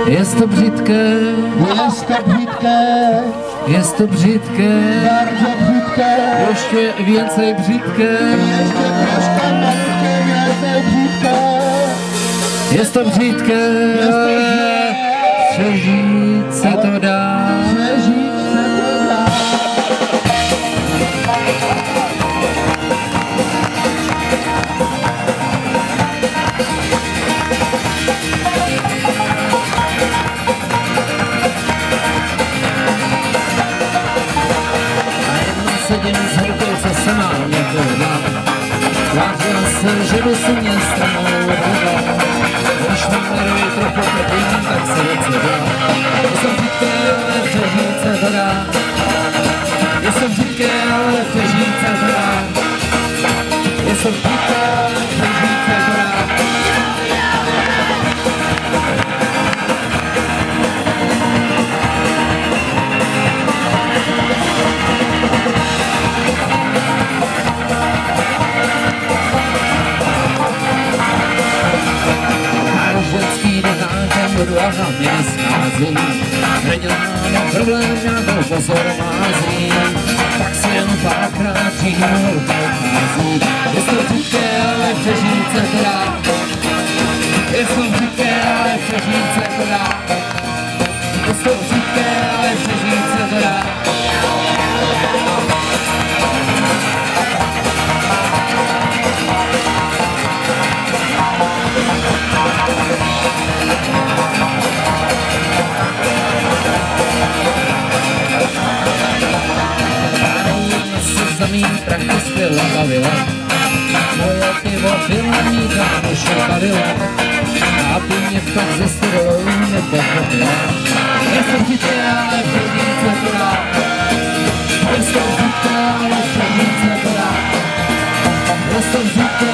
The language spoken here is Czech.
Jest to brzydké, jest to brzydké, jest to brzydké, bardzo brzydké, ještě więcej brzydké, ještě troszkę więcej brzydké, jest to brzydké, přežít se to dá. přežít se to dá. Sedím s holkou, co se má někoho. Tvářila se, že by si mě stranou hodla. Když mám nervy trochu trpím, tak se věci dá. Jsem břidké, ale přežít se to dá. Jsem břidké, ale přežít se to dá. Jsem břidké, ale přežít se to dá. Budu a na mě neschází. Nedělám problém, nějakou pozor mází. Tak se jen párkrát přijdu, holka odchází. Je to břidké, ale přežít se to dá. Je to břidké, ale přežít se to dá. Je to břidké, ale přežít se to dá. Mý prachy skvěle bavila. Moje pivo byla mý kámoše bavila. A ty mě pak ze stylou nepochopila. Jsem břidké, ale přežít se to dá. Jsem břidké, ale přežít se to dá. Jsem břidké,